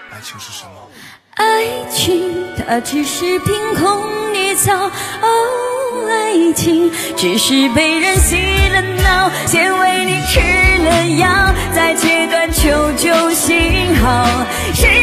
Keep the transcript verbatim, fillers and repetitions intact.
爱情是什么？ 爱情它只是凭空捏造，哦，爱情只是被人洗了脑，先为你吃了药，再切断求救信号。